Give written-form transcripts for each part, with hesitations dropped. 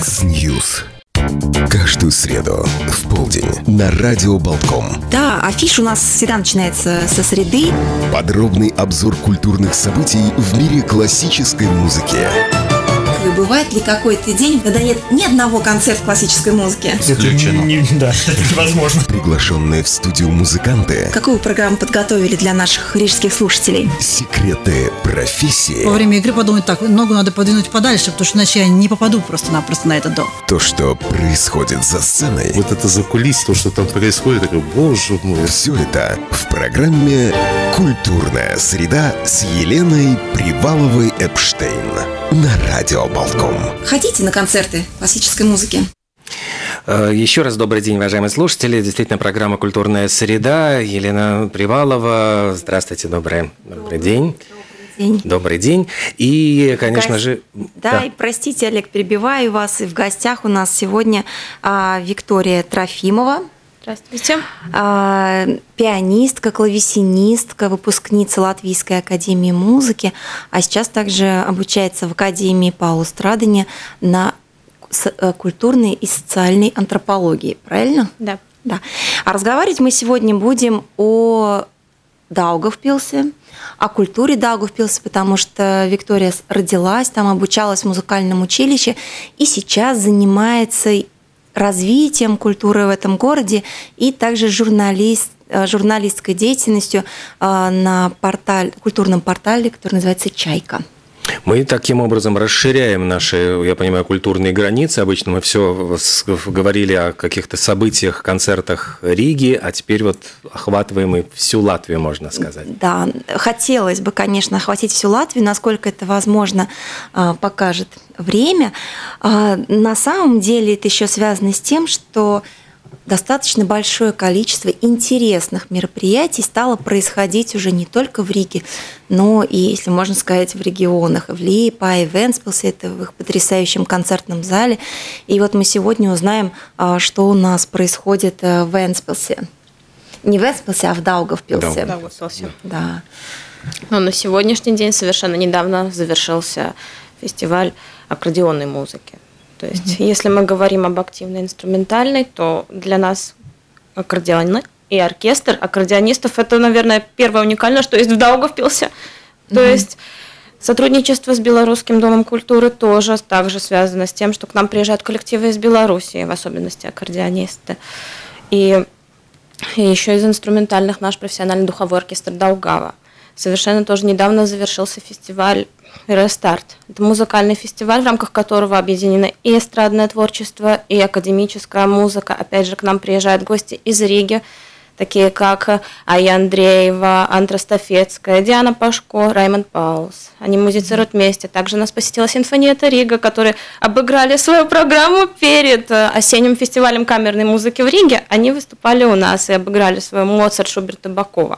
X-News. Каждую среду в полдень на радио Болтком. Да, афиша у нас всегда начинается со среды. Подробный обзор культурных событий в мире классической музыки. Бывает ли какой-то день, когда нет ни одного концерта классической музыки? Исключено. Да, это невозможно. Приглашенные в студию музыканты. Какую программу подготовили для наших рижских слушателей? Секреты профессии. Во время игры подумать так, ногу надо подвинуть подальше, потому что иначе я не попаду просто-напросто на этот дом. То, что происходит за сценой. Вот это закулисье, то, что там происходит, такой, боже мой. Все это в программе «Культурная среда» с Еленой Приваловой-Эпштейн на радио Болтком. Ходите на концерты классической музыки? Еще раз добрый день, уважаемые слушатели. Действительно, программа «Культурная среда». Елена Привалова. Здравствуйте, добрый день. Добрый день. И, конечно же... Да, и простите, Олег, перебиваю вас. И в гостях у нас сегодня Виктория Трофимова. Здравствуйте. Пианистка, клавесинистка, выпускница Латвийской академии музыки, а сейчас также обучается в Академии Паула Страдани на культурной и социальной антропологии. Правильно? Да. Да. А разговаривать мы сегодня будем о Даугавпилсе, о культуре Даугавпилса, потому что Виктория родилась, там обучалась в музыкальном училище и сейчас занимается развитием культуры в этом городе и также журналистской деятельностью на культурном портале, который называется «Чайка». Мы таким образом расширяем наши, я понимаю, культурные границы. Обычно мы все говорили о каких-то событиях, концертах Риги, а теперь вот охватываем и всю Латвию, можно сказать. Да, хотелось бы, конечно, охватить всю Латвию, насколько это возможно, покажет время. На самом деле это еще связано с тем, что достаточно большое количество интересных мероприятий стало происходить уже не только в Риге, но и, если можно сказать, в регионах, в Лиепае, в Вентспилсе, это в их потрясающем концертном зале. И вот мы сегодня узнаем, что у нас происходит в Вентспилсе. Не в Вентспилсе, а в Даугавпилсе. Даугавпилсе. Да. Но на сегодняшний день совершенно недавно завершился фестиваль аккордеонной музыки. То есть, если мы говорим об активной инструментальной, то для нас аккордеоны и оркестр аккордеонистов – это, наверное, первое уникальное, что есть в Даугавпилсе. То есть, сотрудничество с Белорусским домом культуры тоже также связано с тем, что к нам приезжают коллективы из Белоруссии, в особенности аккордеонисты. И еще из инструментальных наш профессиональный духовой оркестр Даугава. Совершенно тоже недавно завершился фестиваль «Рестарт». Это музыкальный фестиваль, в рамках которого объединены и эстрадное творчество, и академическая музыка. Опять же, к нам приезжают гости из Риги, такие как Айя Андреева, Антра Стафецкая, Диана Пашко, Раймонд Паулс. Они музицируют вместе. Также нас посетила Симфониetta Рига, которые обыграли свою программу перед осенним фестивалем камерной музыки в Риге. Они выступали у нас и обыграли свою Моцарт, Шуберт и Бакова.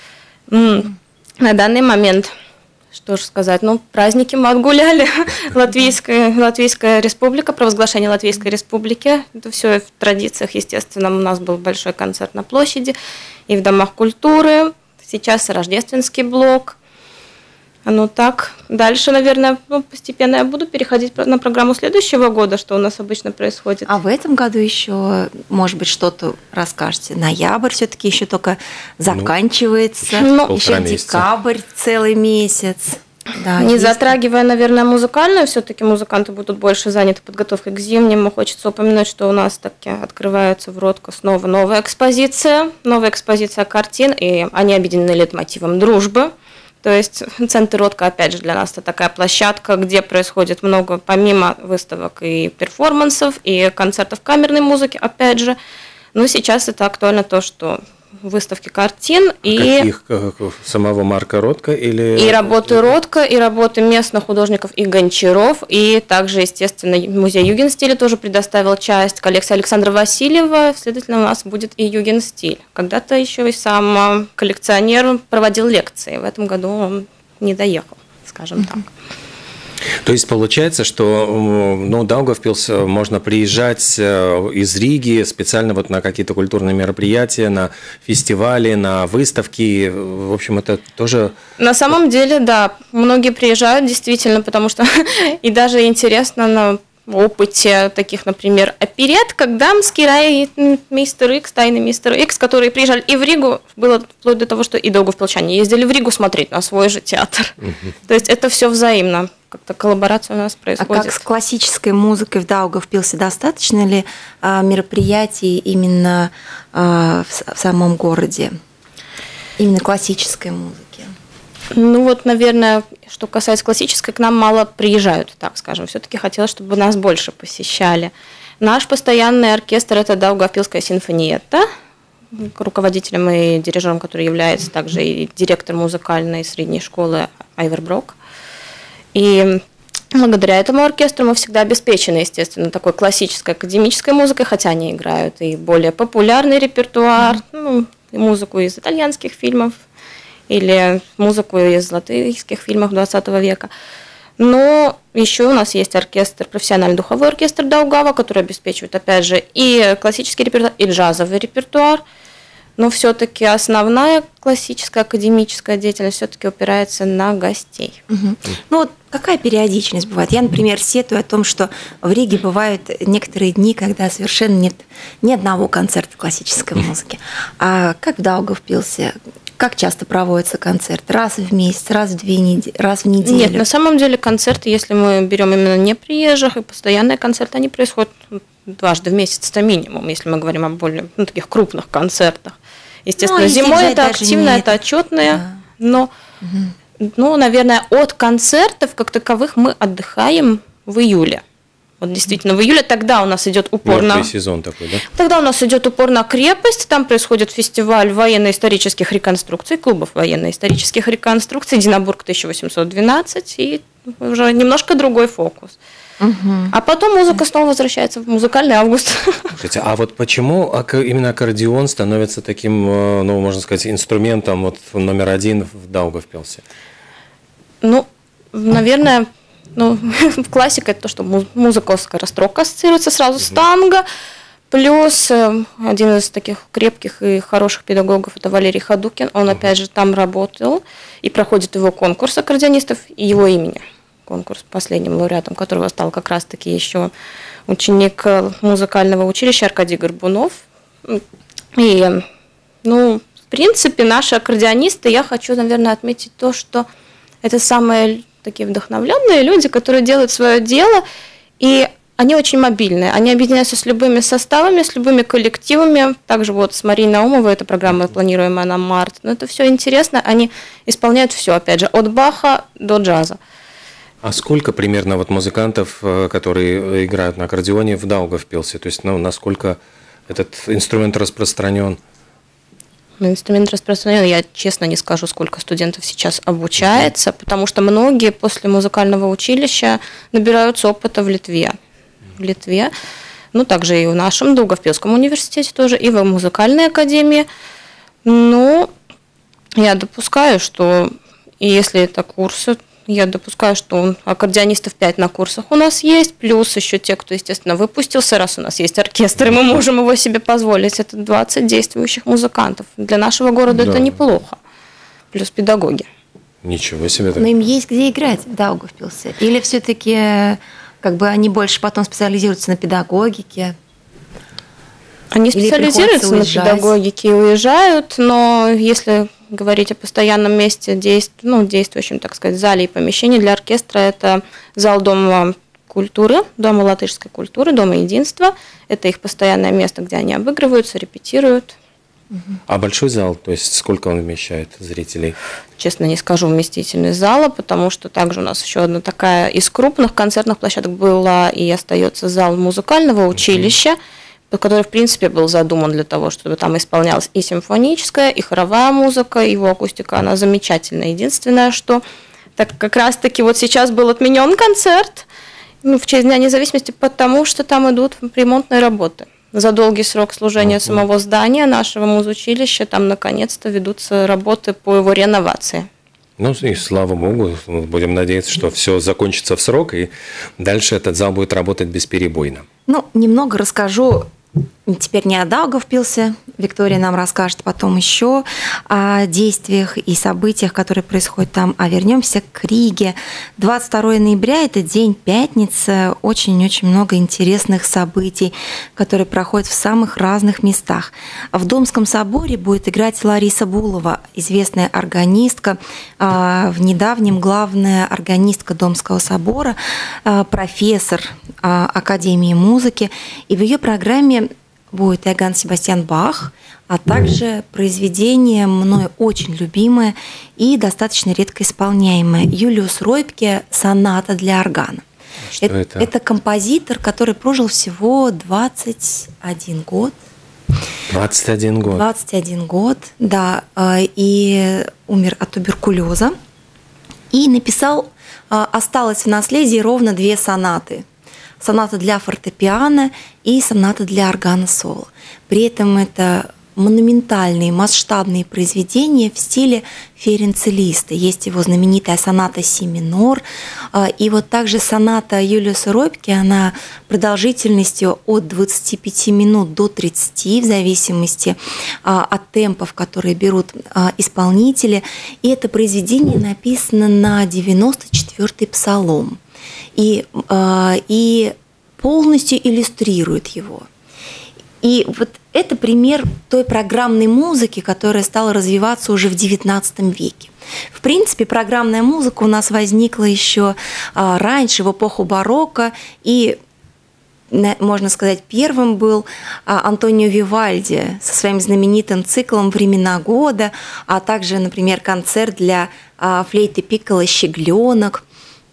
На данный момент, что же сказать, праздники мы отгуляли. Латвийская республика, провозглашение Латвийской республики. Это все в традициях, естественно. У нас был большой концерт на площади и в домах культуры. Сейчас рождественский блок. Так, дальше, наверное, постепенно я буду переходить на программу следующего года, что у нас обычно происходит. А в этом году еще, может быть, что-то расскажете. Ноябрь все-таки еще только заканчивается. Еще декабрь целый месяц. Да, не затрагивая, наверное, музыкальную, все-таки музыканты будут больше заняты подготовкой к зимнему. Хочется упомянуть, что у нас таки открывается в Ротко снова новая экспозиция картин, и они объединены лейтмотивом дружбы. То есть центр Ротко, опять же, для нас это такая площадка, где происходит много, помимо выставок и перформансов, и концертов камерной музыки, опять же. Сейчас это актуально то, что выставки картин и самого Марка Ротко или и работы Ротко, и работы местных художников и гончаров, и также, естественно, музей Югенстиля тоже предоставил часть коллекции Александра Васильева, следовательно, у нас будет и Югенстиль. Когда-то еще и сам коллекционер проводил лекции, в этом году он не доехал, скажем так. То есть получается, что Даугавпилс можно приезжать из Риги специально вот на какие-то культурные мероприятия, на фестивали, на выставки. В общем, это тоже... На самом деле, да, многие приезжают действительно, потому что и даже интересно опыте таких, например, оперет, как «Дамский рай», «Мистер Икс», «Тайны мистера Икс», которые приезжали и в Ригу, было вплоть до того, что и даугавпилчане ездили в Ригу смотреть на свой же театр. То есть это все взаимно, как-то коллаборация у нас происходит. А как с классической музыкой в Даугавпилсе? Достаточно ли мероприятий именно в самом городе? Именно классической музыки? Ну вот, наверное, что касается классической, к нам мало приезжают, так скажем. Все-таки хотелось, чтобы нас больше посещали. Наш постоянный оркестр – это Даугавпилская симфониетта, руководителем и дирижером, который является также и директор музыкальной средней школы Айвер Брок. И благодаря этому оркестру мы всегда обеспечены, естественно, такой классической академической музыкой, хотя они играют и более популярный репертуар, и музыку из итальянских фильмов, или музыку из латышских фильмов 20 века. Но еще у нас есть оркестр, профессиональный духовой оркестр Даугава, который обеспечивает, опять же, и классический репертуар, и джазовый репертуар. Но все-таки основная классическая академическая деятельность все-таки опирается на гостей. Ну вот какая периодичность бывает? Я, например, сетую о том, что в Риге бывают некоторые дни, когда совершенно нет ни одного концерта классической музыки. А как в Даугавпилсе? Как часто проводится концерт? Раз в месяц, раз в 2 недели, раз в неделю? Нет, на самом деле концерты, если мы берем именно не приезжих и постоянные концерты, они происходят дважды в месяц, это минимум, если мы говорим о более таких крупных концертах. Естественно, зимой это активно, это отчетные, но, наверное, от концертов как таковых мы отдыхаем в июле. Вот действительно, в июле тогда у нас идет упор на... сезон такой, да? Тогда у нас идет упор на крепость, там происходит фестиваль военно-исторических реконструкций, клубов военно-исторических реконструкций, Динабург 1812, и уже немножко другой фокус. А потом музыка снова возвращается в музыкальный август. Слушайте, а вот почему именно аккордеон становится таким, ну, можно сказать, инструментом вот номер 1 в Даугавпилсе? Ну, наверное... классика – это то, что музыка скорострок ассоциируется сразу с танго, плюс один из таких крепких и хороших педагогов – это Валерий Ходукин, он опять же там работал, и проходит его конкурс аккордеонистов и его имени, конкурс последним лауреатом которого стал как раз-таки еще ученик музыкального училища Аркадий Горбунов. И, в принципе, наши аккордеонисты, я хочу, наверное, отметить то, что это самые такие вдохновленные люди, которые делают свое дело, и они очень мобильные. Они объединяются с любыми составами, с любыми коллективами. Также вот с Марией Наумовой, эта программа планируемая на март. Но это все интересно. Они исполняют все, опять же, от Баха до джаза. А сколько примерно вот музыкантов, которые играют на аккордеоне в Даугавпилсе? То есть, насколько этот инструмент распространен? Инструмент распространен. Я честно не скажу, сколько студентов сейчас обучается, потому что многие после музыкального училища набираются опыта в Литве. Также и в нашем Даугавпилском университете тоже, и в музыкальной академии. Я допускаю, что если это курсы, аккордеонистов 5 на курсах у нас есть, плюс еще те, кто, естественно, выпустился, раз у нас есть оркестр, и мы можем его себе позволить. Это 20 действующих музыкантов. Для нашего города это неплохо. Плюс педагоги. Ничего себе. Но им есть где играть в Даугавпилсе? Или все-таки они больше потом специализируются на педагогике? Они специализируются на педагогике и уезжают, но если говорить о постоянном месте, действующем, так сказать, зале и помещении для оркестра, это зал Дома культуры, Дома латышской культуры, Дома единства. Это их постоянное место, где они обыгрываются, репетируют. А большой зал, то есть сколько он вмещает зрителей? Честно не скажу вместительность зала, потому что также у нас еще одна такая из крупных концертных площадок была и остается зал музыкального училища, который, в принципе, был задуман для того, чтобы там исполнялась и симфоническая, и хоровая музыка, его акустика, она замечательная. Единственное, что как раз-таки вот сейчас был отменен концерт в честь Дня независимости, потому что там идут ремонтные работы. За долгий срок служения самого здания нашего музучилища там наконец-то ведутся работы по его реновации. И слава богу, будем надеяться, что все закончится в срок, и дальше этот зал будет работать бесперебойно. Немного расскажу теперь не о Даугавпилсе. Виктория нам расскажет потом еще о действиях и событиях, которые происходят там. А вернемся к Риге. 22 ноября – это день пятницы. Очень-очень много интересных событий, которые проходят в самых разных местах. В Домском соборе будет играть Лариса Булова, известная органистка, в недавнем главная органистка Домского собора, профессор Академии музыки. И в ее программе будет Иоганн Себастьян Бах, а также произведение мной очень любимое и достаточно редко исполняемое Юлиус Ройпке «Соната для органа». Что это? Это композитор, который прожил всего 21 год. 21 год. 21 год, да, и умер от туберкулеза. И написал, осталось в наследии ровно 2 сонаты. Соната для фортепиано и соната для органа соло. При этом это монументальные, масштабные произведения в стиле Ференца Листа. Есть его знаменитая соната си минор. И вот также соната Юлиуса Ройпке, она продолжительностью от 25 минут до 30, в зависимости от темпов, которые берут исполнители. И это произведение написано на 94-й псалом. И полностью иллюстрирует его. И вот это пример той программной музыки, которая стала развиваться уже в XIX веке. В принципе, программная музыка у нас возникла еще раньше, в эпоху барокко, и, можно сказать, первым был Антонио Вивальди со своим знаменитым циклом «Времена года», а также, например, концерт для флейты пикколо «Щегленок».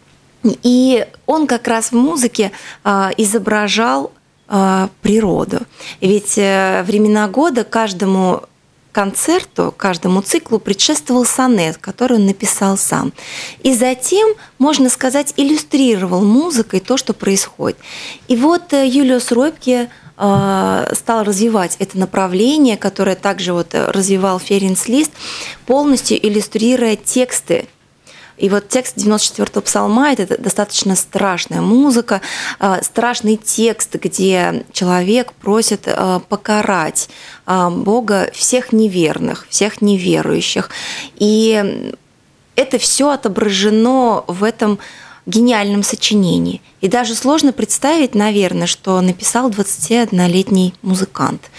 И он как раз в музыке изображал природу. Ведь «Времена года» каждому концерту, каждому циклу предшествовал сонет, который он написал сам. И затем, можно сказать, иллюстрировал музыкой то, что происходит. И вот Юлиус Ройпке стал развивать это направление, которое также вот развивал Ференц Лист, полностью иллюстрируя тексты. И вот текст 94-го псалма – это достаточно страшная музыка, страшный текст, где человек просит покарать Бога всех неверных, всех неверующих. И это все отображено в этом гениальном сочинении. И даже сложно представить, наверное, что написал 21-летний музыкант.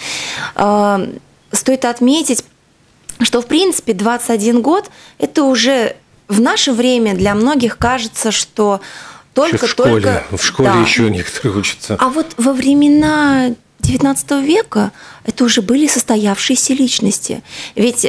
Стоит отметить, что, в принципе, 21 год – это уже… В наше время для многих кажется, что только… В школе да. Еще некоторые учатся. А вот во времена XIX века это уже были состоявшиеся личности. Ведь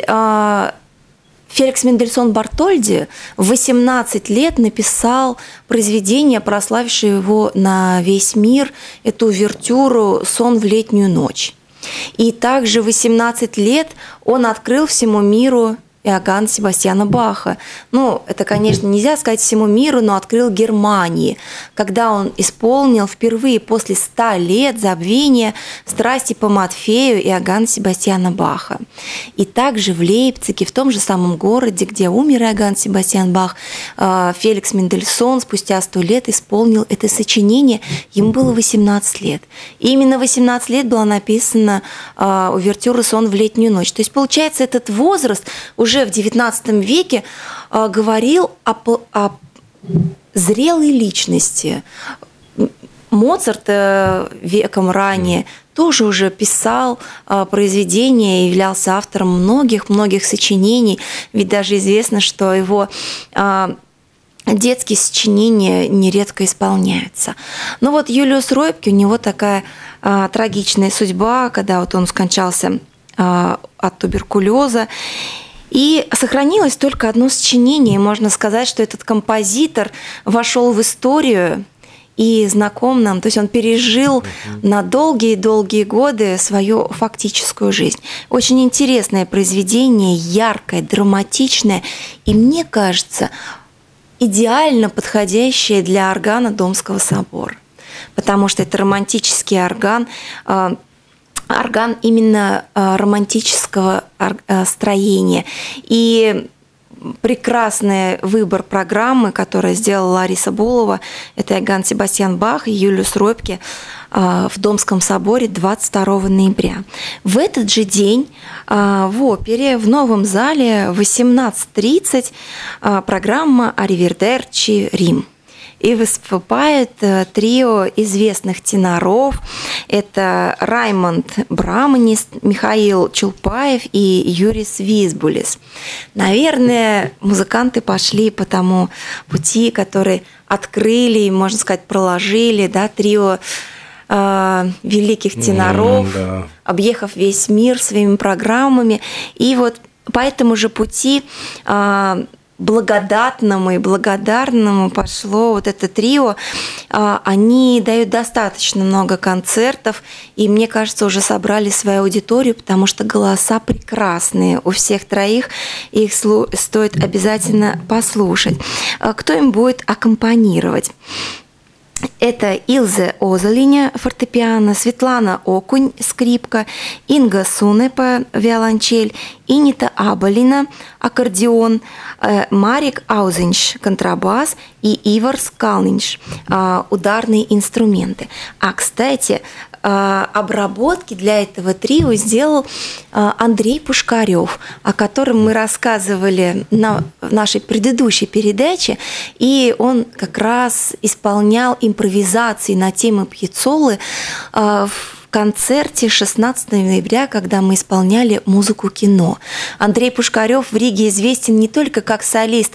Феликс Мендельсон Бартольди в 18 лет написал произведение, прославившее его на весь мир, эту увертюру «Сон в летнюю ночь». И также в 18 лет он открыл всему миру Иоганна Себастьяна Баха. Ну, это, конечно, нельзя сказать всему миру, но открыл Германии, когда он исполнил впервые после 100 лет забвения «Страсти по Матфею» Иоганна Себастьяна Баха. И также в Лейпциге, в том же самом городе, где умер Иоганн Себастьян Бах, Феликс Мендельсон спустя 100 лет исполнил это сочинение. Ему было 18 лет. И именно 18 лет была написана увертюра «Сон в летнюю ночь». То есть, получается, этот возраст уже в XIX веке говорил о зрелой личности. Моцарт веком ранее тоже уже писал произведения, являлся автором многих-многих сочинений. Ведь даже известно, что его детские сочинения нередко исполняются. Но вот Юлиус Ройпке, у него такая трагичная судьба, когда вот он скончался от туберкулеза. И сохранилось только одно сочинение. Можно сказать, что этот композитор вошел в историю и знаком нам. То есть он пережил на долгие-долгие годы свою фактическую жизнь. Очень интересное произведение, яркое, драматичное. И мне кажется, идеально подходящее для органа Домского собора. Потому что это романтический орган, орган именно романтического строения. И прекрасный выбор программы, которую сделала Лариса Булова. Это Иоганн Себастьян Бах и Юлиус Ройпке в Домском соборе 22 ноября. В этот же день в опере в новом зале в 18:30 программа «Ариведерчи, Рим». И выступает трио известных теноров. Это Раймонд Браманис, Михаил Чулпаев и Юрис Визбулис. Наверное, музыканты пошли по тому пути, который открыли, можно сказать, проложили, да, трио великих теноров, объехав весь мир своими программами. И вот по этому же пути благодатному и благодарному пошло вот это трио. Они дают достаточно много концертов, и, мне кажется, уже собрали свою аудиторию, потому что голоса прекрасные у всех троих, и их стоит обязательно послушать. Кто им будет аккомпанировать? Это Илзе Озолиня, фортепиано, Светлана Окунь, скрипка, Инга Сунепа, виолончель, Инита Абалина, аккордеон, Марик Аузенш, контрабас и Ивар Скалнинш, ударные инструменты. А, кстати, обработки для этого трио сделал Андрей Пушкарев, о котором мы рассказывали в нашей предыдущей передаче, и он как раз исполнял импровизации на тему Пьяццолы в концерте 16 ноября, когда мы исполняли музыку кино. Андрей Пушкарев в Риге известен не только как солист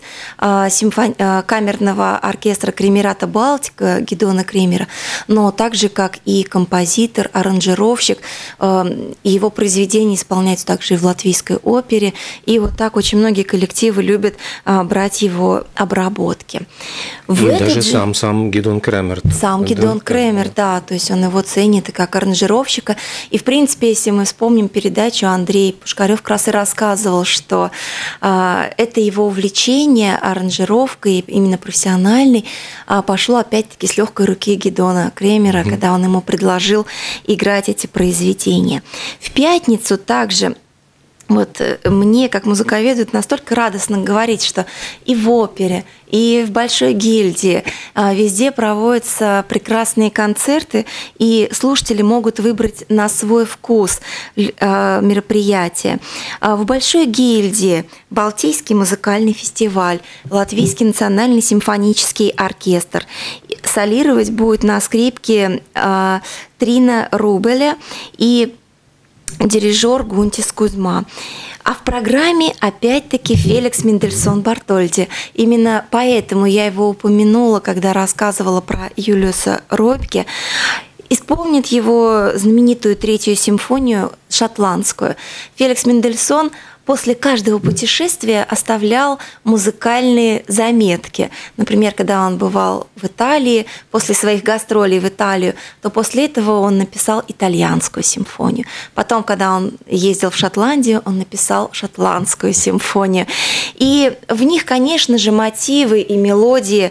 камерного оркестра Кремерата Балтика Гидеона Кремера, но также как и композитор, аранжировщик. Его произведения исполняются также и в Латвийской опере. И вот так очень многие коллективы любят брать его обработки. И даже сам Гидеон Кремер. Сам Гидеон Кремер, да, то есть он его ценит и как аранжировщика. И, в принципе, если мы вспомним передачу, Андрей Пушкарев как раз и рассказывал, что это его увлечение аранжировкой, именно профессиональной, пошло опять-таки с легкой руки Гидеона Кремера, когда он ему предложил играть эти произведения. В пятницу также вот мне, как музыковеду, это настолько радостно говорить, что и в опере, и в Большой гильдии везде проводятся прекрасные концерты, и слушатели могут выбрать на свой вкус мероприятия. В Большой гильдии Балтийский музыкальный фестиваль, Латвийский национальный симфонический оркестр. Солировать будет на скрипке Трина Рубеля и дирижер Гунтис Кузьма. А в программе опять-таки Феликс Мендельсон Бартольди. Именно поэтому я его упомянула, когда рассказывала про Юлиуса Ройпке. Исполнит его знаменитую третью симфонию шотландскую. Феликс Мендельсон после каждого путешествия оставлял музыкальные заметки. Например, когда он бывал в Италии, после своих гастролей в Италию, то после этого он написал итальянскую симфонию. Потом, когда он ездил в Шотландию, он написал шотландскую симфонию. И в них, конечно же, мотивы и мелодии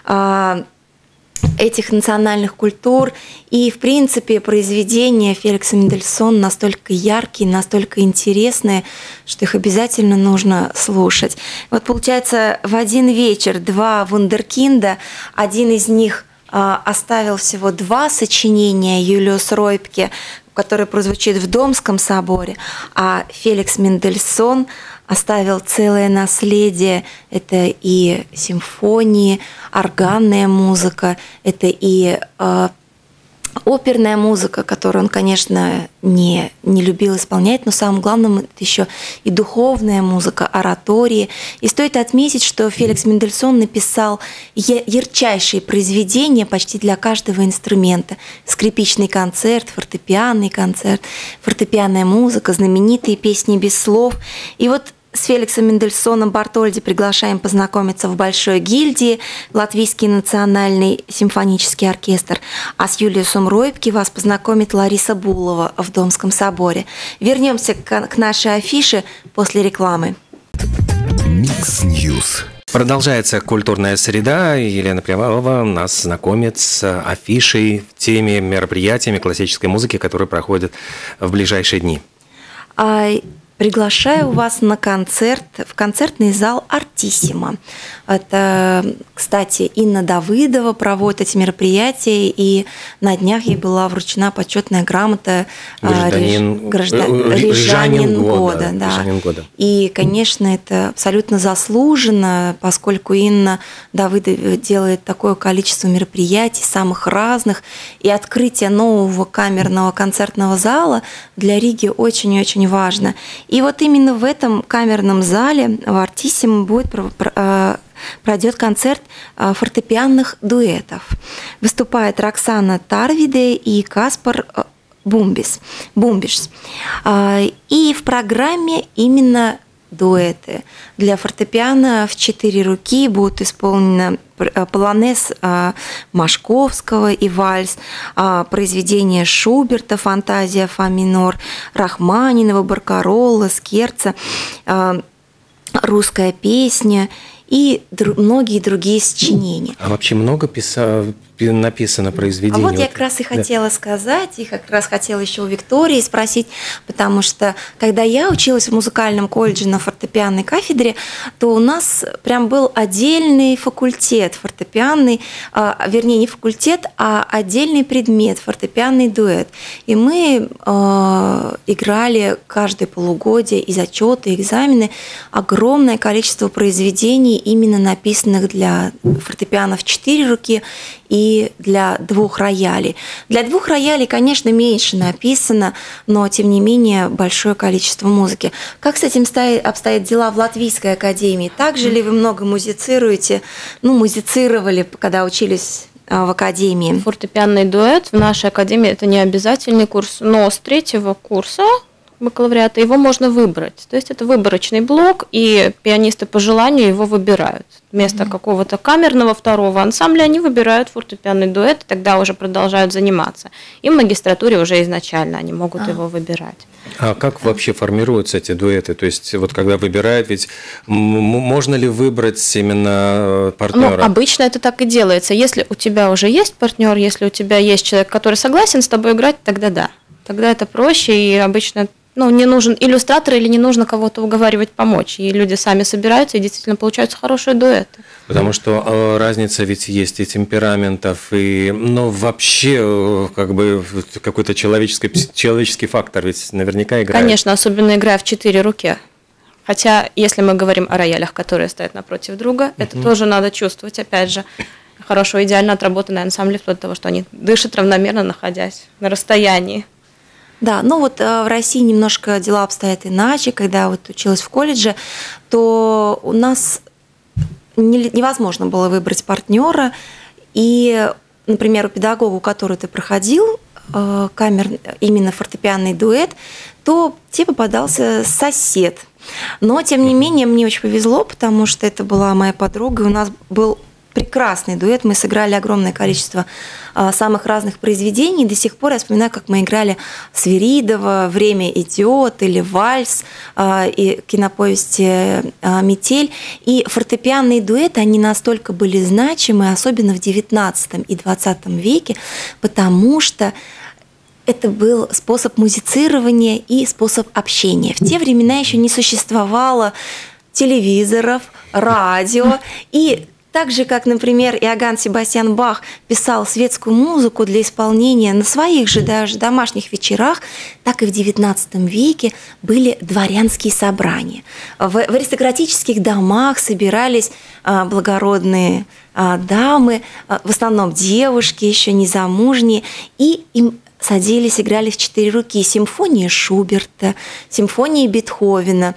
этих национальных культур. И, в принципе, произведения Феликса Мендельсона настолько яркие, настолько интересные, что их обязательно нужно слушать. Вот, получается, в один вечер два вундеркинда, один из них оставил всего 2 сочинения Юлиус Ройпке, который прозвучит в Домском соборе, а Феликс Мендельсон оставил целое наследие. Это и симфонии, органная музыка, это и оперная музыка, которую он, конечно, не любил исполнять, но самым главным это еще и духовная музыка, оратории. И стоит отметить, что Феликс Мендельсон написал ярчайшие произведения почти для каждого инструмента. Скрипичный концерт, фортепианный концерт, фортепианная музыка, знаменитые песни без слов. И вот с Феликсом Мендельсоном Бартольди приглашаем познакомиться в Большой гильдии, Латвийский национальный симфонический оркестр, а с Юлиусом Ройпке вас познакомит Лариса Булова в Домском соборе. Вернемся к нашей афише после рекламы. Микс Ньюс. Продолжается культурная среда. Елена Привалова нас знакомит с афишей, теми мероприятиями классической музыки, которые проходят в ближайшие дни. приглашаю вас на концерт в концертный зал «Артиссимо». Это, кстати, Инна Давыдова проводит эти мероприятия, и на днях ей была вручена почетная грамота Рижанин года. Да. И, конечно, это абсолютно заслуженно, поскольку Инна Давыдова делает такое количество мероприятий, самых разных, и открытие нового камерного концертного зала для Риги очень-очень важно. И вот именно в этом камерном зале в «Артиссимо» пройдет концерт фортепианных дуэтов. Выступает Роксана Тарвиде и Каспар Бумбишс. И в программе именно дуэты. Для фортепиано в 4 руки будут исполнены полонез Машковского и вальс, произведения Шуберта «Фантазия фа минор», Рахманинова, Баркаролла, Скерца, русская песня и многие другие сочинения. А вообще много написано произведений? А вот я как раз и хотела сказать, и как раз хотела еще у Виктории спросить, потому что когда я училась в музыкальном колледже на фортепианной кафедре, то у нас прям был отдельный факультет фортепианный, вернее не факультет, а отдельный предмет фортепианный дуэт. И мы играли каждое полугодие и зачеты, и экзамены огромное количество произведений, именно написанных для фортепиано в 4 руки и для 2 роялей. Для 2 роялей, конечно, меньше написано, но, тем не менее, большое количество музыки. Как с этим обстоят дела в Латвийской академии? Также ли вы много музицируете? Музицировали, когда учились в академии? Фортепианный дуэт в нашей академии – это не обязательный курс, но с 3-го курса бакалавриата его можно выбрать. То есть это выборочный блок, и пианисты по желанию его выбирают. Вместо какого-то камерного 2-го ансамбля они выбирают фортепианный дуэт, и тогда уже продолжают заниматься. И в магистратуре уже изначально они могут его выбирать. А как вообще формируются эти дуэты? То есть вот когда выбирают, ведь можно ли выбрать именно партнера? Обычно это так и делается. Если у тебя уже есть партнер, если у тебя есть человек, который согласен с тобой играть, тогда да. Тогда это проще, и обычно не нужен иллюстратор или не нужно кого-то уговаривать помочь. И люди сами собираются, и действительно получаются хорошие дуэты. Потому что разница ведь есть и темпераментов, и вообще какой-то человеческий фактор ведь наверняка играет. Конечно, особенно играя в 4 руки. Хотя, если мы говорим о роялях, которые стоят напротив друга, это тоже надо чувствовать, опять же. Хорошо, идеально отработанные ансамбли, вплоть до того, что они дышат равномерно, находясь на расстоянии. Да, в России немножко дела обстоят иначе. Когда училась в колледже, то у нас невозможно было выбрать партнера. И, например, у педагога, у которого ты проходил именно фортепианный дуэт, то тебе попадался сосед. Но, тем не менее, мне очень повезло, потому что это была моя подруга, и у нас был прекрасный дуэт. Мы сыграли огромное количество самых разных произведений. До сих пор я вспоминаю, как мы играли Свиридова «Время идет» или «Вальс», и киноповести «Метель». И фортепианные дуэты, они настолько были значимы, особенно в XIX и XX веке, потому что это был способ музицирования и способ общения. В те времена еще не существовало телевизоров, радио, и так же, как, например, Иоганн Себастьян Бах писал светскую музыку для исполнения на своих же даже домашних вечерах, так и в XIX веке были дворянские собрания. В аристократических домах собирались благородные дамы, в основном девушки, еще незамужние, и им садились, играли в 4 руки симфонии Шуберта, симфонии Бетховена.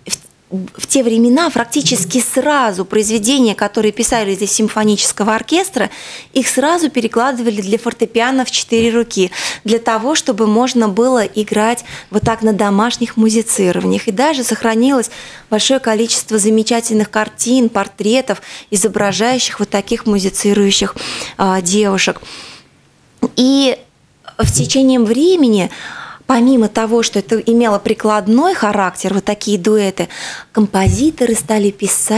В те времена практически сразу произведения, которые писали для симфонического оркестра, их сразу перекладывали для фортепиано в 4 руки, для того, чтобы можно было играть вот так на домашних музицированиях. И даже сохранилось большое количество замечательных картин, портретов, изображающих вот таких музицирующих девушек. И в течение времени, помимо того, что это имело прикладной характер, вот такие дуэты, композиторы стали писать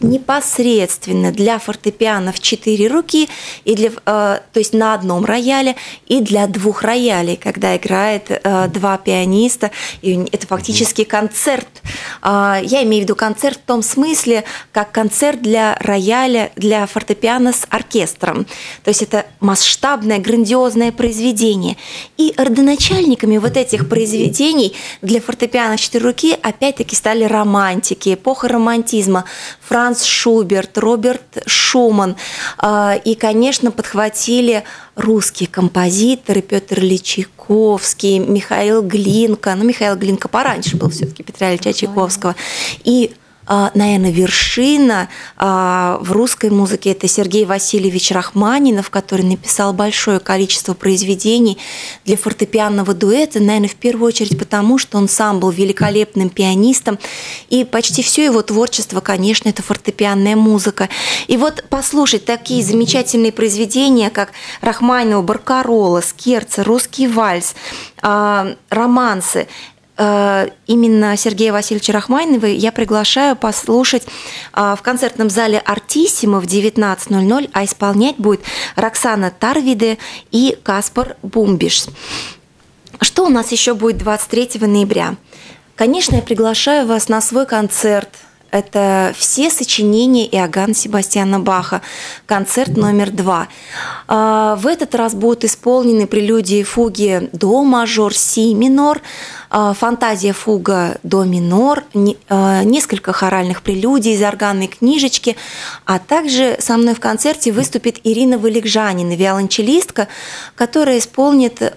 непосредственно для фортепиано в 4 руки, то есть на одном рояле, и для 2 роялей, когда играет 2 пианиста. И это фактически концерт. Я имею в виду концерт в том смысле, как концерт для рояля, для фортепиано с оркестром. То есть это масштабное, грандиозное произведение. И родоначальниками вот этих произведений для фортепиано в 4 руки опять-таки стали романтики, эпоха романтизма. Франц Шуберт, Роберт Шуман. И, конечно, подхватили русские композиторы Петр Ильич Чайковский, Михаил Глинка. Михаил Глинка пораньше был все-таки Петра Ильича Чайковского. И, наверное, вершина в русской музыке – это Сергей Васильевич Рахманинов, который написал большое количество произведений для фортепианного дуэта, наверное, в первую очередь потому, что он сам был великолепным пианистом, и почти все его творчество, конечно, это фортепианная музыка. И вот послушать такие замечательные произведения, как Рахманинова, Баркарола, Скерца, русский вальс, романсы, именно Сергея Васильевича Рахманинова я приглашаю послушать в концертном зале «Артиссимо» в 19:00, а исполнять будет Роксана Тарвиде и Каспар Бумбиш. Что у нас еще будет 23 ноября? Конечно, я приглашаю вас на свой концерт. Это все сочинения Иоганна Себастьяна Баха, концерт номер 2. В этот раз будут исполнены прелюдии и фуги до мажор, си минор, фантазия фуга до минор, несколько хоральных прелюдий из органной книжечки, а также со мной в концерте выступит Ирина Валикжанина, виолончелистка, которая исполнит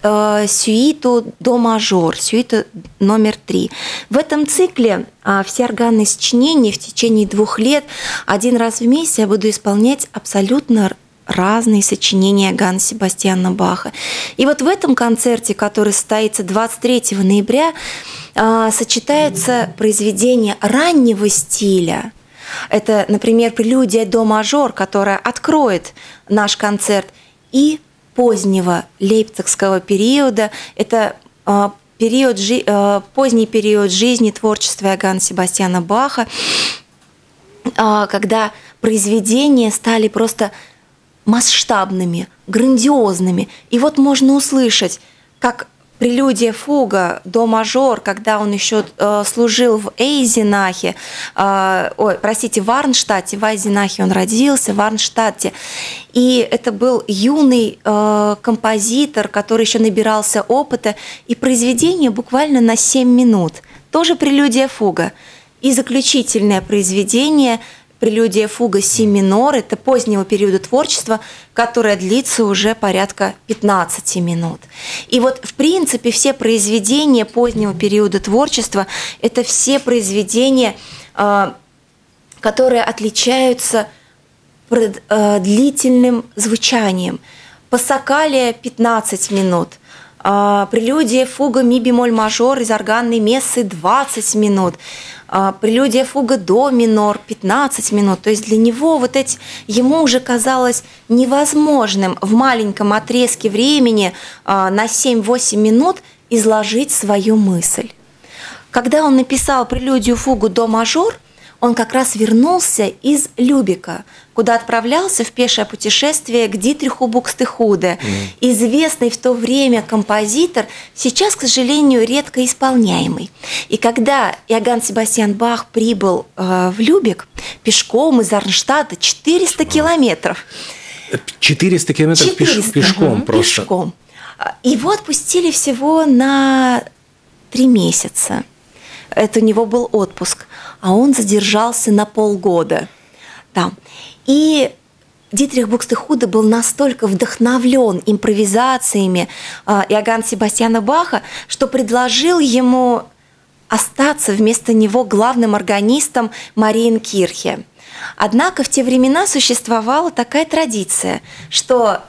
сюиту до мажор, сюиту номер 3. В этом цикле все органные сочинения в течение 2 лет, 1 раз в месяц я буду исполнять абсолютно разные сочинения Иоганна Себастьяна Баха. И вот в этом концерте, который состоится 23 ноября, сочетаются произведения раннего стиля. Это, например, прелюдия до мажор, которая откроет наш концерт, и позднего лейпцигского периода. Это поздний период жизни творчества Иоганна Себастьяна Баха, когда произведения стали просто масштабными, грандиозными. И вот можно услышать, как прелюдия фуга до мажор, когда он еще служил в Эйзенахе, в Арнштадте, в Эйзенахе он родился, в Арнштадте. И это был юный композитор, который еще набирался опыта, и произведение буквально на 7 минут. Тоже прелюдия фуга. И заключительное произведение прелюдия фуга си минор, это позднего периода творчества, которое длится уже порядка 15 минут. И вот, в принципе, все произведения позднего периода творчества – это все произведения, которые отличаются длительным звучанием. Пассакалия – 15 минут. Прелюдия фуга ми бемоль мажор из органной мессы 20 минут. Прелюдия фуга до минор 15 минут. То есть для него ему уже казалось невозможным в маленьком отрезке времени на 7-8 минут изложить свою мысль. Когда он написал прелюдию фугу до мажор, он как раз вернулся из Любека, куда отправлялся в пешее путешествие к Дитриху Букстехуде, известный в то время композитор, сейчас, к сожалению, редко исполняемый. И когда Иоганн Себастьян Бах прибыл в Любек пешком из Арнштадта 400 километров. 400 километров пешком просто. Пешком. Его отпустили всего на 3 месяца. Это у него был отпуск, а он задержался на полгода там. И Дитрих Букстехуде был настолько вдохновлен импровизациями Иоганна Себастьяна Баха, что предложил ему остаться вместо него главным органистом Мариенкирхе. Однако в те времена существовала такая традиция, что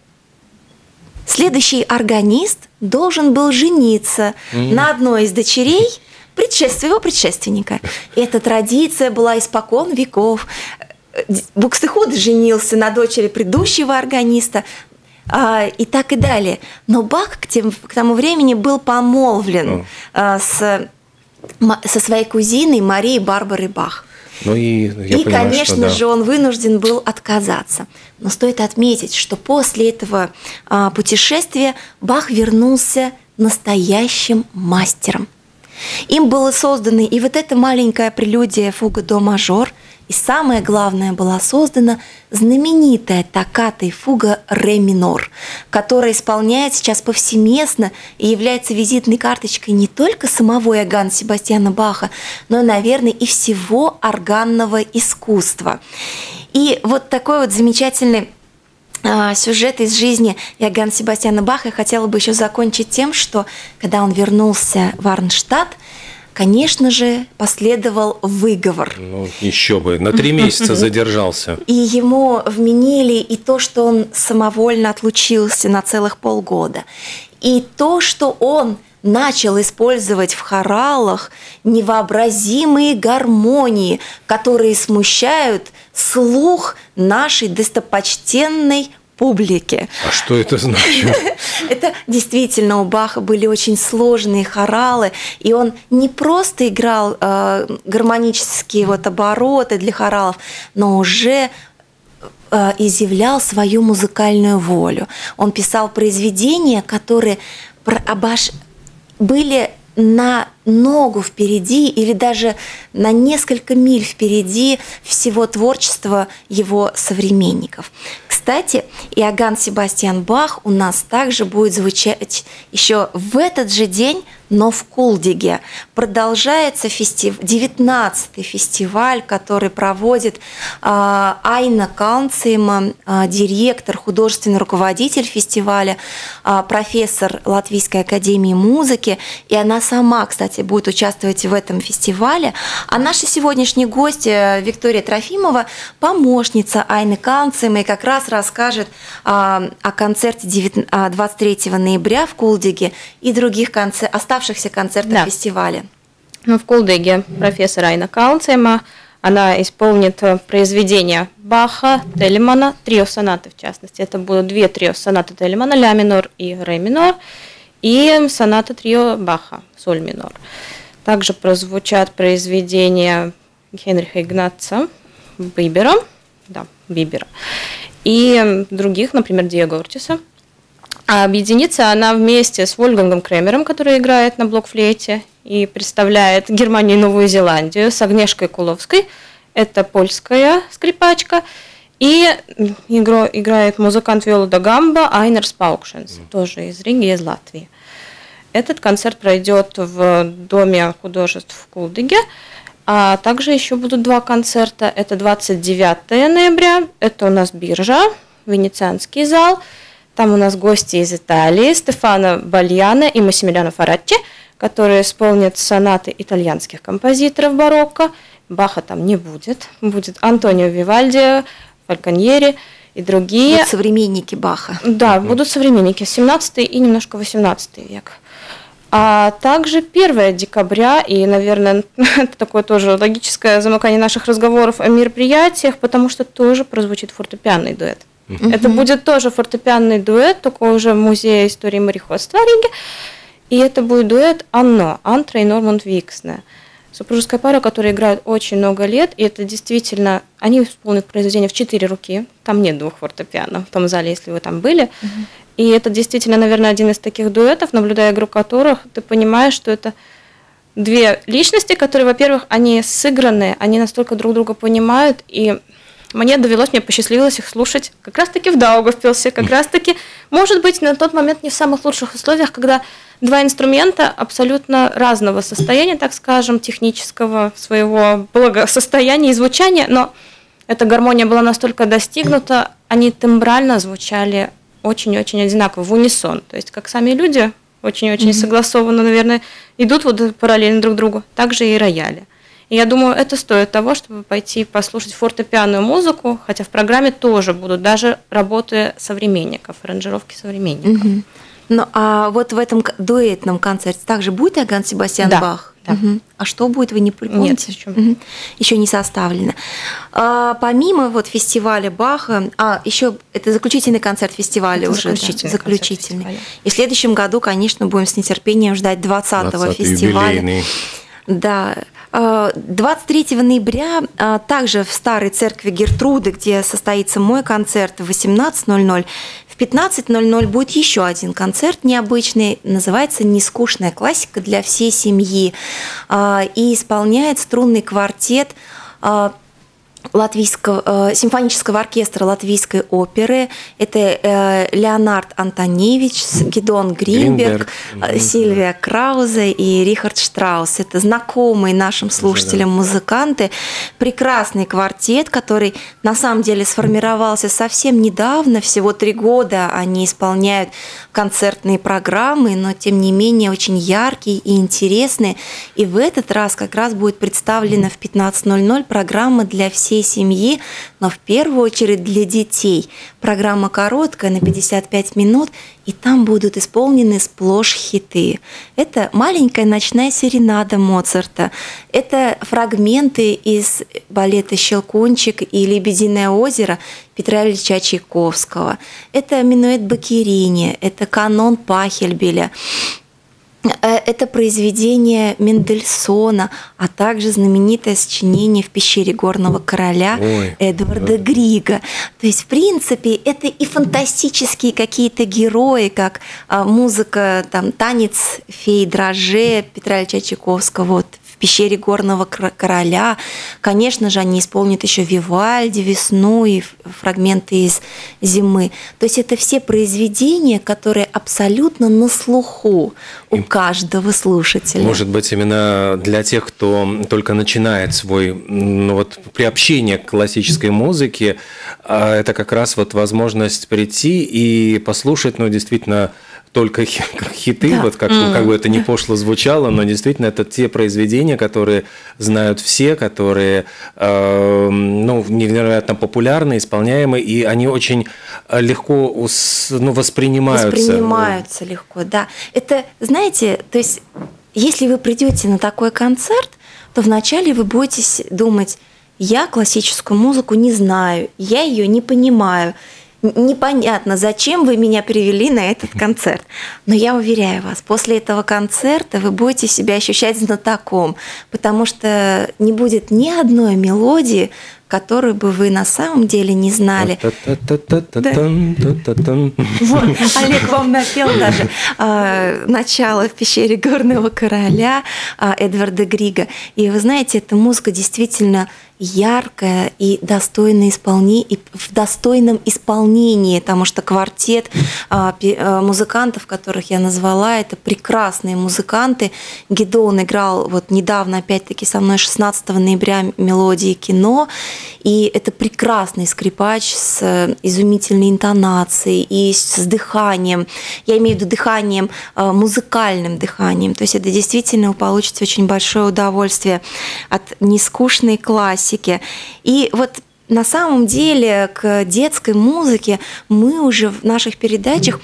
следующий органист должен был жениться на одной из дочерей его предшественника. Эта традиция была испокон веков. Букстехуде женился на дочери предыдущего органиста, и так и далее. Но Бах к тому времени был помолвлен со своей кузиной Марией Барбарой Бах. Ну и я и, понимаю, конечно что, да. же, он вынужден был отказаться. Но стоит отметить, что после этого путешествия Бах вернулся настоящим мастером. Им было создано и вот эта маленькая прелюдия фуга до мажор, и самое главное, была создана знаменитая токката и фуга ре минор, которая исполняется сейчас повсеместно и является визитной карточкой не только самого Иоганна Себастьяна Баха, но, наверное, и всего органного искусства. И вот такой вот замечательный сюжет из жизни Иоганна Себастьяна Баха я хотела бы еще закончить тем, что когда он вернулся в Арнштадт, конечно же, последовал выговор. Ну, еще бы, на 3 месяца задержался. И ему вменили и то, что он самовольно отлучился на целых полгода, и то, что он начал использовать в хоралах невообразимые гармонии, которые смущают слух нашей достопочтенной публики. А что это значит? Это действительно у Баха были очень сложные хоралы, и он не просто играл гармонические вот обороты для хоралов, но уже изъявлял свою музыкальную волю. Он писал произведения, которые были на ногу впереди или даже на несколько миль впереди всего творчества его современников. Кстати, Иоганн Себастьян Бах у нас также будет звучать еще в этот же день, но в Кулдиге. Продолжается 19-й фестиваль, который проводит Айна Калнциема, директор, художественный руководитель фестиваля, профессор Латвийской академии музыки. И она сама, кстати, будет участвовать в этом фестивале. А наша сегодняшняя гостья Виктория Трофимова, помощница Айны Калнциема, и как раз расскажет о концерте 23 ноября в Кулдиге и других оставшихся концертах фестиваля. В Кулдиге профессор Айна Калнциема, она исполнит произведения Баха, Телемана, трио сонаты в частности. Это будут 2 трио сонаты Телемана, ля минор и ре минор, и соната трио Баха, соль минор. Также прозвучат произведения Генриха Игнаца Бибера, и других, например, Диего Ортиса. А объединится она вместе с Вольфгангом Кремером, который играет на блокфлейте и представляет Германию и Новую Зеландию, с Агнешкой Куловской, это польская скрипачка, и играет музыкант Виола да Гамба Айнерс Паукшенс, тоже из Риги, из Латвии. Этот концерт пройдет в Доме художеств в Кулдиге, а также еще будут 2 концерта. Это 29 ноября, это у нас Биржа, Венецианский зал. Там у нас гости из Италии, Стефано Бальяно и Массимилиано Фаратти, которые исполнят сонаты итальянских композиторов барокко. Баха там не будет. Будет Антонио Вивальди, Фальконьери и другие. Вот современники Баха. Да, будут современники, 17 и немножко 18 век. А также 1 декабря, и, наверное, это такое тоже логическое замыкание наших разговоров о мероприятиях, потому что тоже прозвучит фортепианный дуэт. Это будет тоже фортепианный дуэт, только уже в Музее истории мореходства Риги. И это будет дуэт Анно, Антра и Норманд Виксне. Супружеская пара, которая играет очень много лет, и это действительно, они исполнят произведение в 4 руки, там нет 2 фортепиано в том зале, если вы там были. И это действительно, наверное, один из таких дуэтов, наблюдая игру которых, ты понимаешь, что это 2 личности, которые, во-первых, они сыграны, они настолько друг друга понимают, и мне посчастливилось их слушать как раз-таки в Даугавпилсе, как раз-таки, может быть, на тот момент не в самых лучших условиях, когда 2 инструмента абсолютно разного состояния, так скажем, технического своего благосостояния и звучания, но эта гармония была настолько достигнута, они тембрально звучали очень-очень одинаково, в унисон. То есть, как сами люди, очень-очень согласованно, наверное, идут вот параллельно друг другу, также и рояли. И я думаю, это стоит того, чтобы пойти послушать фортепианную музыку, хотя в программе тоже будут даже работы современников, аранжировки современников. Ну, а вот в этом дуэтном концерте также будет Иоганн Себастьян Бах? Да. А что будет, вы не помните? Нет, еще не составлено. Помимо вот фестиваля Баха, еще это заключительный концерт фестиваля это уже. Заключительный. И в следующем году, конечно, будем с нетерпением ждать 20-го фестиваля. Юбилейный. Да, 23 ноября также в Старой церкви Гертруды, где состоится мой концерт, в 18:00. В 15:00 будет еще один концерт необычный, называется «Нескучная классика для всей семьи». И исполняет струнный квартет симфонического оркестра Латвийской оперы. Это Леонард Антоневич, Гидеон Гринберг, Сильвия Краузе и Рихард Штраус. Это знакомые нашим слушателям музыканты. Прекрасный квартет, который на самом деле сформировался совсем недавно, всего 3 года они исполняют концертные программы, но тем не менее очень яркие и интересные. И в этот раз как раз будет представлена в 15:00 программа для всей семьи, но в первую очередь для детей. Программа короткая, на 55 минут, и там будут исполнены сплошь хиты. Это маленькая ночная серенада Моцарта, это фрагменты из балета «Щелкунчик» и «Лебединое озеро» Петра Ильича Чайковского, это минуэт Баккерини, это канон Пахельбеля, это произведение Мендельсона, а также знаменитое сочинение «В пещере горного короля» Эдварда Грига. То есть, в принципе, это и фантастические какие-то герои, как музыка, там, танец фей Драже Петра Ильича Чайковского, вот, в пещере горного короля. Конечно же, они исполнят еще Вивальди, весну и фрагменты из зимы. То есть это все произведения, которые абсолютно на слуху у каждого слушателя. Может быть, именно для тех, кто только начинает свой приобщение к классической музыке, это как раз вот возможность прийти и послушать, действительно, только хиты, да. Вот как бы это ни пошло звучало, но действительно это те произведения, которые знают все, которые невероятно популярны, исполняемы, и они очень легко воспринимаются. Воспринимаются легко, да. Это, знаете, то есть если вы придете на такой концерт, то вначале вы будете думать: я классическую музыку не знаю, я ее не понимаю. Непонятно, зачем вы меня привели на этот концерт. Но я уверяю вас, после этого концерта вы будете себя ощущать знатоком, потому что не будет ни одной мелодии, которую бы вы на самом деле не знали. Вот, Олег вам напел даже начало «В пещере горного короля» Эдварда Грига. И вы знаете, эта музыка действительно яркая и достойно и в достойном исполнении, потому что квартет музыкантов, которых я назвала, это прекрасные музыканты. Гидеон играл вот недавно, опять-таки, со мной 16 ноября мелодии кино, и это прекрасный скрипач с изумительной интонацией и с дыханием. Я имею в виду дыханием, музыкальным дыханием. То есть это действительно вы получите очень большое удовольствие от нескучной классики. И вот на самом деле к детской музыке мы уже в наших передачах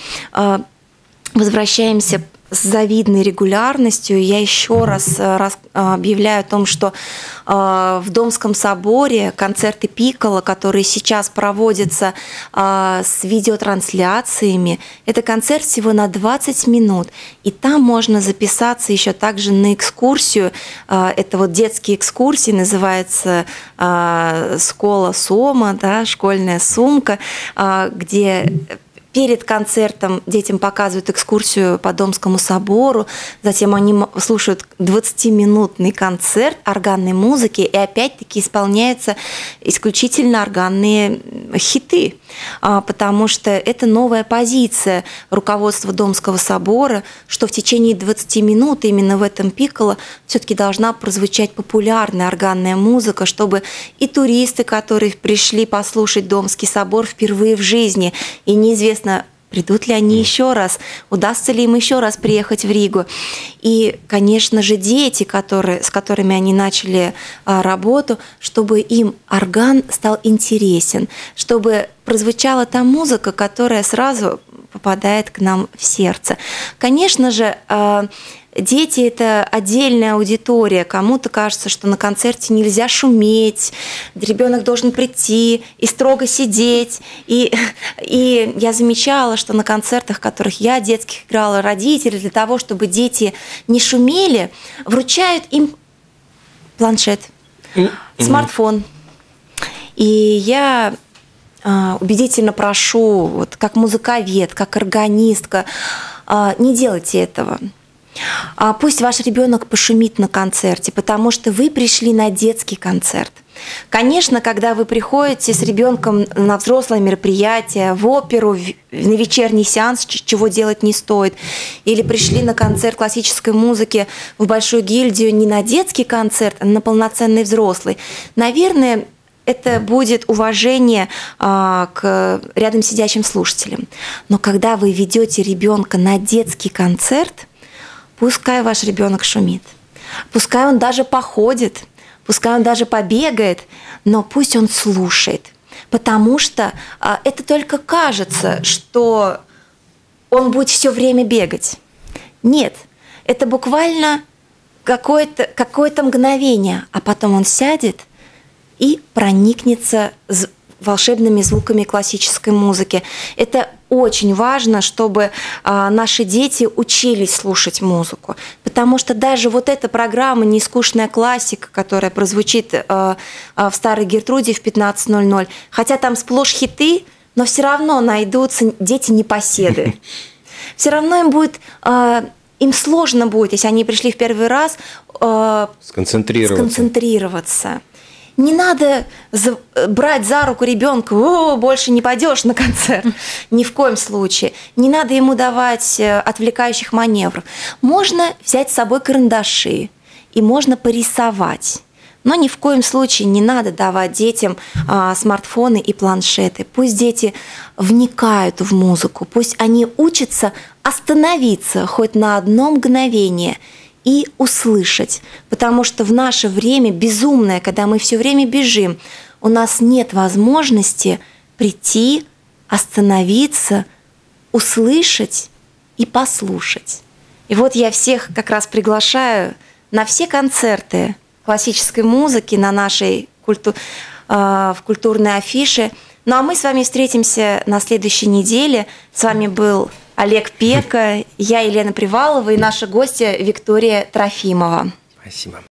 возвращаемся с завидной регулярностью. Я еще раз объявляю о том, что в Домском соборе концерты Пикколо, которые сейчас проводятся с видеотрансляциями, это концерт всего на 20 минут. И там можно записаться еще также на экскурсию. Это вот детские экскурсии, называется «Скола Сома», да, школьная сумка, где перед концертом детям показывают экскурсию по Домскому собору, затем они слушают 20-минутный концерт органной музыки, и опять-таки исполняются исключительно органные хиты, потому что это новая позиция руководства Домского собора, что в течение 20 минут именно в этом Пикколо все-таки должна прозвучать популярная органная музыка, чтобы и туристы, которые пришли послушать Домский собор впервые в жизни, и неизвестно, придут ли они еще раз, удастся ли им еще раз приехать в Ригу. И, конечно же, дети, с которыми они начали работу, чтобы им орган стал интересен, чтобы прозвучала та музыка, которая сразу попадает к нам в сердце. Конечно же, дети – это отдельная аудитория. Кому-то кажется, что на концерте нельзя шуметь, ребенок должен прийти и строго сидеть. И я замечала, что на концертах, в которых я детских играла, родители для того, чтобы дети не шумели, вручают им планшет, смартфон. И я убедительно прошу, вот, как музыковед, как органистка, не делайте этого. Пусть ваш ребенок пошумит на концерте, потому что вы пришли на детский концерт. Конечно, когда вы приходите с ребенком на взрослое мероприятие, в оперу, на вечерний сеанс, чего делать не стоит, или пришли на концерт классической музыки в Большую гильдию не на детский концерт, а на полноценный взрослый, наверное, это будет уважение к рядом сидящим слушателям. Но когда вы ведете ребенка на детский концерт, пускай ваш ребенок шумит, пускай он даже походит, пускай он даже побегает, но пусть он слушает, потому что это только кажется, что он будет все время бегать. Нет, это буквально какое-то мгновение, а потом он сядет и проникнется волшебными звуками классической музыки. Это очень важно, чтобы наши дети учились слушать музыку, потому что даже вот эта программа «Нескучная классика», которая прозвучит в Старой Гертруде в 15:00, хотя там сплошь хиты, но все равно найдутся дети-непоседы. Все равно им сложно будет, если они пришли в первый раз, сконцентрироваться. Не надо брать за руку ребенка, больше не пойдешь на концерт. Ни в коем случае. Не надо ему давать отвлекающих маневров. Можно взять с собой карандаши и можно порисовать. Но ни в коем случае не надо давать детям смартфоны и планшеты. Пусть дети вникают в музыку, пусть они учатся остановиться хоть на одно мгновение и услышать. Потому что в наше время безумное, когда мы все время бежим, у нас нет возможности прийти, остановиться, услышать и послушать. И вот я всех как раз приглашаю на все концерты классической музыки на нашей в культурной афише. Ну а мы с вами встретимся на следующей неделе. С вами был Олег Пека, я Елена Привалова и наша гостья Виктория Трофимова. Спасибо.